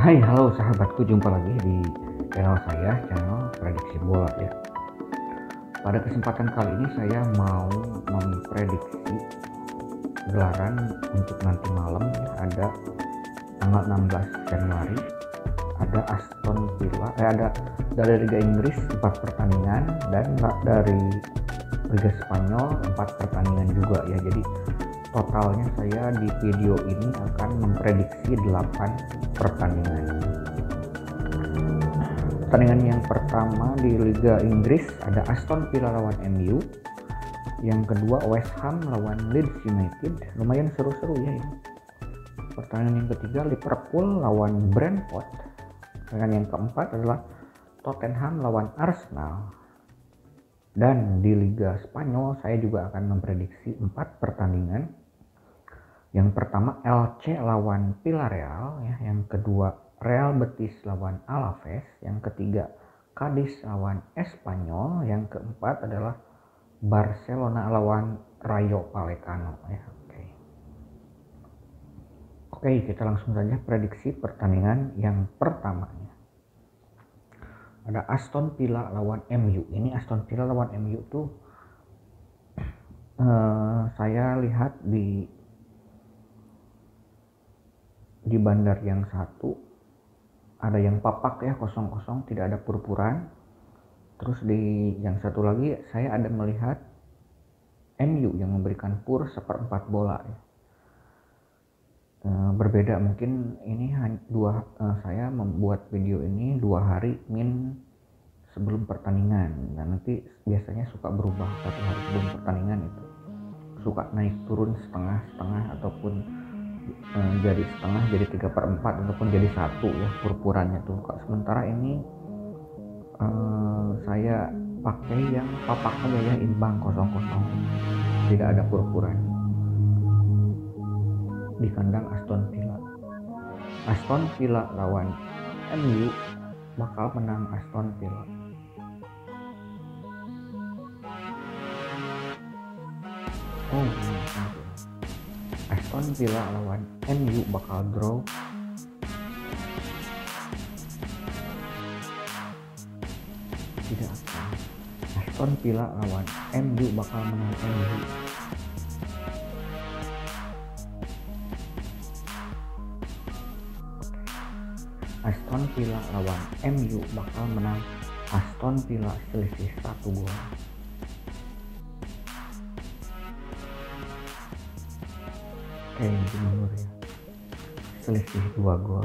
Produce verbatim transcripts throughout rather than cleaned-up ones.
Hai, halo sahabatku, jumpa lagi di channel saya, channel prediksi bola ya. Pada kesempatan kali ini saya mau memprediksi gelaran untuk nanti malam ya. Ada tanggal enam belas Januari, ada Aston Villa, eh, ada dari Liga Inggris empat pertandingan dan dari Liga Spanyol empat pertandingan juga ya. Jadi totalnya saya di video ini akan memprediksi delapan pertandingan. Pertandingan yang pertama di Liga Inggris ada Aston Villa lawan M U. Yang kedua West Ham lawan Leeds United. Lumayan seru-seru ya ini. Pertandingan yang ketiga Liverpool lawan Brentford. Pertandingan yang keempat adalah Tottenham lawan Arsenal. Dan di Liga Spanyol saya juga akan memprediksi empat pertandingan. Yang pertama L C lawan Villarreal ya, yang kedua Real Betis lawan Alaves, yang ketiga Cadiz lawan Espanyol, yang keempat adalah Barcelona lawan Rayo Vallecano ya. Oke. Oke, kita langsung saja prediksi pertandingan yang pertamanya. Ada Aston Villa lawan M U. Ini Aston Villa lawan M U tuh uh, saya lihat di di bandar yang satu ada yang papak ya, kosong kosong, tidak ada purpuran. Terus di yang satu lagi saya ada melihat M U yang memberikan pur seperempat bola ya. E, berbeda mungkin ini dua e, saya membuat video ini dua hari min sebelum pertandingan, dan nanti biasanya suka berubah satu hari sebelum pertandingan itu suka naik turun setengah-setengah ataupun e, jadi setengah, jadi tiga per empat ataupun jadi satu ya purpurannya tuh. Sementara ini e, saya pakai yang papak aja ya, imbang kosong-kosong, tidak ada purpuran. Di kandang Aston Villa. Aston Villa lawan M U bakal menang Aston Villa. Oh, ini Aston Villa lawan M U bakal draw. Tidak akan. Aston Villa lawan M U bakal menang M U. Aston Villa lawan M U bakal menang Aston Villa selisih satu gol. Oke, ini mundur ya. Selisih dua gol.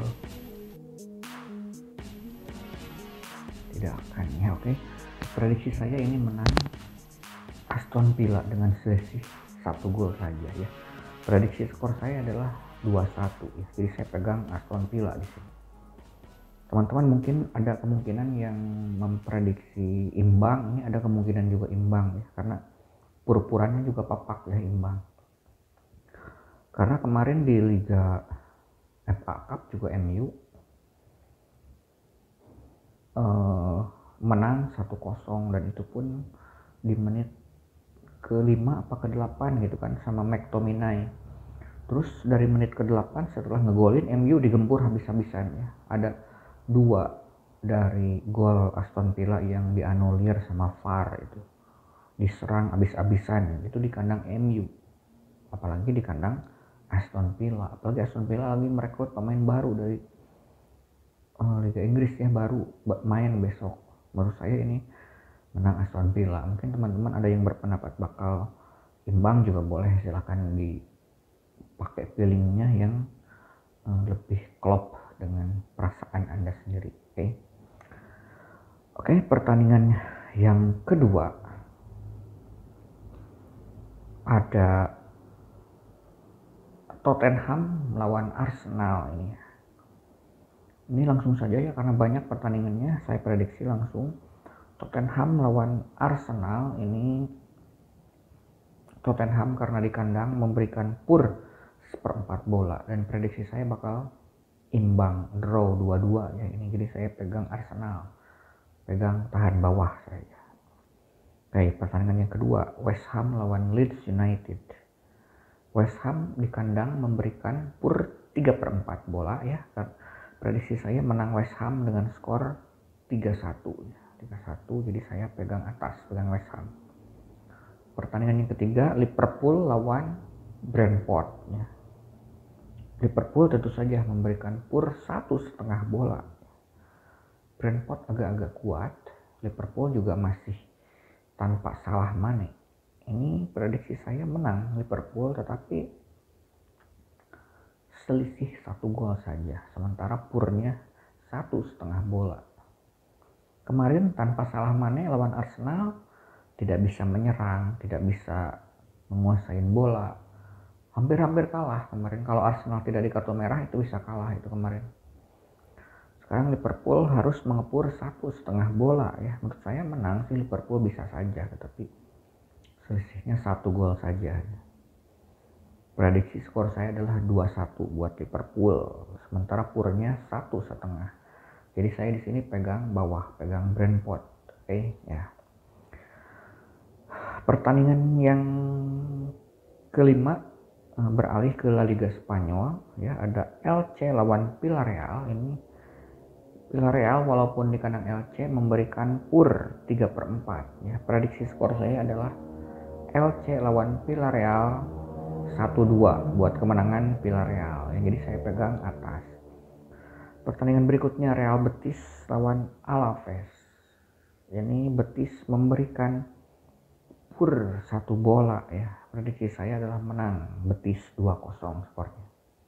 Tidak akan ya. Oke, prediksi saya ini menang Aston Villa dengan selisih satu gol saja ya. Prediksi skor saya adalah dua satu ya. Jadi saya pegang Aston Villa di sini. Teman-teman mungkin ada kemungkinan yang memprediksi imbang, ini ada kemungkinan juga imbang ya, karena purpurannya juga papak ya, imbang. Karena kemarin di Liga F A Cup juga M U uh, menang satu kosong, dan itu pun di menit ke lima apa ke delapan gitu kan, sama McTominay. Terus dari menit ke delapan setelah ngegolin, M U digempur habis-habisan ya. Ada dua dari gol Aston Villa yang dianulir sama V A R itu, diserang habis-habisan itu di kandang M U, apalagi di kandang Aston Villa. Apalagi Aston Villa lagi merekrut pemain baru dari uh, Liga Inggris ya, baru main besok. Menurut saya ini menang Aston Villa. Mungkin teman-teman ada yang berpendapat bakal imbang juga boleh, silahkan dipakai feelingnya yang uh, lebih klop dengan perasaan Anda sendiri. Oke. Okay? Oke, okay, pertandingan yang kedua ada Tottenham melawan Arsenal ini. Ini langsung saja ya, karena banyak pertandingannya, saya prediksi langsung Tottenham melawan Arsenal. Ini Tottenham karena di kandang memberikan pur seperempat bola, dan prediksi saya bakal imbang, draw dua dua ya ini. Jadi saya pegang Arsenal, pegang tahan bawah saja. Oke, pertandingan yang kedua West Ham lawan Leeds United. West Ham di kandang memberikan pur tiga per empat bola ya, Prediksi saya menang West Ham dengan skor tiga satu. tiga satu, jadi saya pegang atas, pegang West Ham. Pertandingan yang ketiga, Liverpool lawan Brentford. Ya. Liverpool tentu saja memberikan pur satu setengah bola. Brentford agak-agak kuat, Liverpool juga masih tanpa Salah Mane. Ini prediksi saya menang Liverpool, tetapi selisih satu gol saja, sementara purnya satu setengah bola. Kemarin tanpa Salah Mane lawan Arsenal tidak bisa menyerang, tidak bisa menguasai bola, hampir-hampir kalah kemarin. Kalau Arsenal tidak di kartu merah itu bisa kalah itu kemarin. Sekarang Liverpool harus mengepur satu setengah bola ya. Menurut saya menang sih Liverpool bisa saja, tetapi selisihnya satu gol saja. Prediksi skor saya adalah dua satu buat Liverpool, sementara purnya satu setengah. Jadi saya di sini pegang bawah, pegang Brentford. Oke okay, ya. Pertandingan yang kelima beralih ke La Liga Spanyol ya, ada L C lawan Villarreal. Ini Villarreal walaupun di kandang L C memberikan pur tiga per empat ya. Prediksi skor saya adalah L C lawan Villarreal satu dua buat kemenangan Villarreal ya, jadi saya pegang atas. Pertandingan berikutnya Real Betis lawan Alaves. Ini Betis memberikan pur satu bola ya. Prediksi saya adalah menang Betis dua kosong skornya.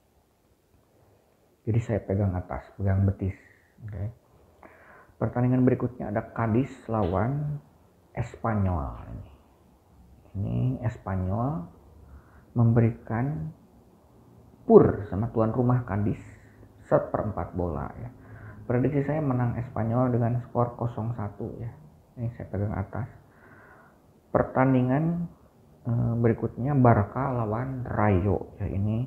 Jadi saya pegang atas, pegang Betis. Oke. Okay. Pertandingan berikutnya ada Cadiz lawan Espanyol. Ini Espanyol memberikan pur sama tuan rumah Cadiz seperempat bola ya. Prediksi saya menang Espanyol dengan skor nol satu ya. Ini saya pegang atas. Pertandingan e, berikutnya Barca lawan Rayo ya. Ini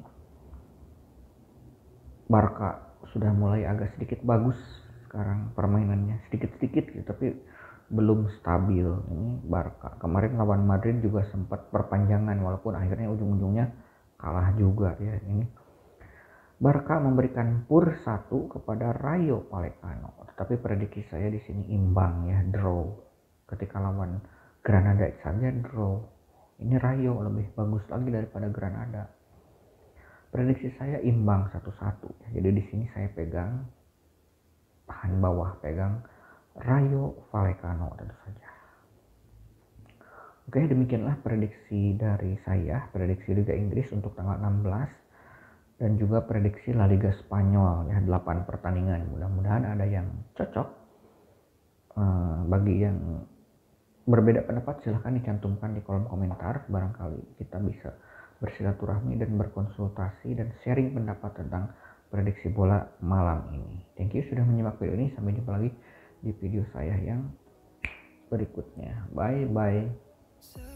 Barca sudah mulai agak sedikit bagus sekarang permainannya, sedikit-sedikit gitu, tapi belum stabil. Ini Barca kemarin lawan Madrid juga sempat perpanjangan walaupun akhirnya ujung-ujungnya kalah juga ya. Ini Barca memberikan pur satu kepada Rayo Vallecano, tetapi prediksi saya di sini imbang ya, draw. Ketika lawan Granada saja draw. Ini Rayo lebih bagus lagi daripada Granada. Prediksi saya imbang satu satu ya. Jadi di sini saya pegang tahan bawah, pegang Rayo Vallecano tentu saja. Oke, demikianlah prediksi dari saya, prediksi Liga Inggris untuk tanggal enam belas dan juga prediksi La Liga Spanyol ya, delapan pertandingan. Mudah-mudahan ada yang cocok. Uh, bagi yang berbeda pendapat silahkan dicantumkan di kolom komentar, barangkali kita bisa bersilaturahmi dan berkonsultasi dan sharing pendapat tentang prediksi bola malam ini. Thank you sudah menyimak video ini, sampai jumpa lagi di video saya yang berikutnya. Bye bye.